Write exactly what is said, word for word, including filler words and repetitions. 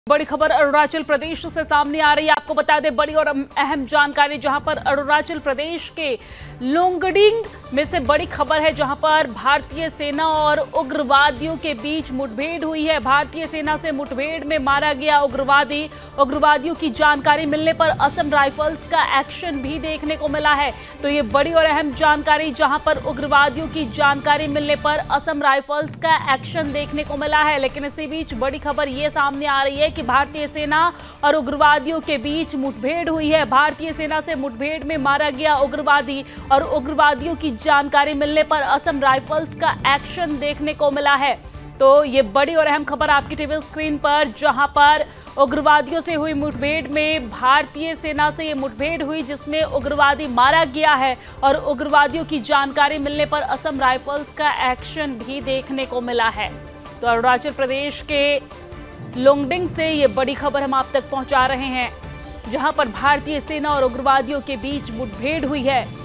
बड़ी खबर अरुणाचल प्रदेश से सामने आ रही है। आपको बता दें बड़ी और अहम जानकारी, जहां पर अरुणाचल प्रदेश के लोंगडिंग में से बड़ी खबर है, जहां पर भारतीय सेना और उग्रवादियों के बीच मुठभेड़ हुई है। भारतीय सेना से मुठभेड़ में मारा गया उग्रवादी। उग्रवादियों की जानकारी मिलने पर असम राइफल्स का एक्शन भी देखने को मिला है। तो ये बड़ी और अहम जानकारी, जहां पर उग्रवादियों की जानकारी मिलने पर असम राइफल्स का एक्शन देखने को मिला है। लेकिन इसी बीच बड़ी खबर ये सामने आ रही है कि भारतीय सेना और उग्रवादियों के बीच मुठभेड़ हुई है। भारतीय सेना से मुठभेड़ में मारा गया उग्रवादी और उग्रवादियों की जानकारी मिलने पर असम राइफल्स का एक्शन देखने को मिला है। तो ये बड़ी और अहम खबर आपकी टीवी स्क्रीन पर, जहां पर उग्रवादियों से हुई मुठभेड़ में भारतीय सेना से ये मुठभेड़ हुई, जिसमें उग्रवादी मारा गया है और उग्रवादियों की जानकारी मिलने पर असम राइफल्स का एक्शन भी देखने को मिला है। तो अरुणाचल प्रदेश के लोंगडिंग से ये बड़ी खबर हम आप तक पहुंचा रहे हैं, जहां पर भारतीय सेना और उग्रवादियों के बीच मुठभेड़ हुई है।